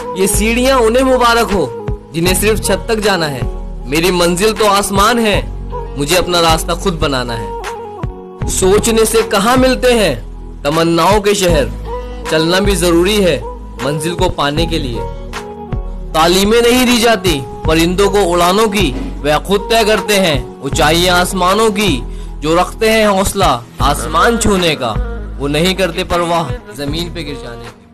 ये सीढ़ियां उन्हें मुबारक हो जिन्हें सिर्फ छत तक जाना है। मेरी मंजिल तो आसमान है, मुझे अपना रास्ता खुद बनाना है। सोचने से कहाँ मिलते हैं तमन्नाओं के शहर, चलना भी जरूरी है मंजिल को पाने के लिए। तालीमें नहीं दी जाती परिंदों को उड़ानों की, वह खुद तय करते हैं ऊंचाइयां आसमानों की। जो रखते हैं हौसला आसमान छूने का, वो नहीं करते परवाह जमीन पे गिर जाने की।